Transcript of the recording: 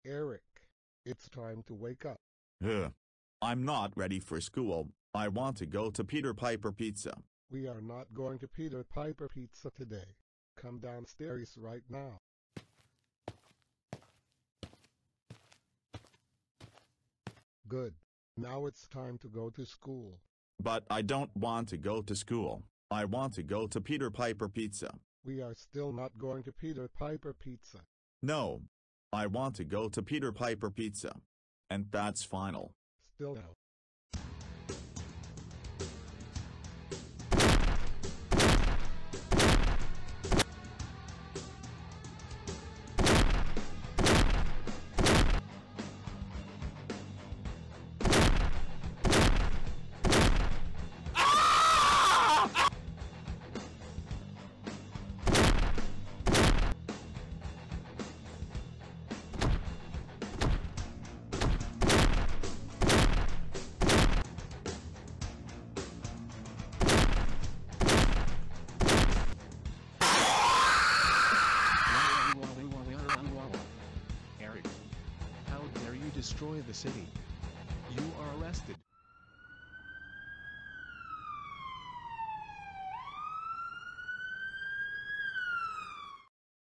Eric, it's time to wake up. Ugh. I'm not ready for school. I want to go to Peter Piper Pizza. We are not going to Peter Piper Pizza today. Come downstairs right now. Good. Now it's time to go to school. But I don't want to go to school. I want to go to Peter Piper Pizza. We are still not going to Peter Piper Pizza. No. I want to go to Peter Piper Pizza. And that's final. Still no. Eric, how dare you destroy the city? You are arrested.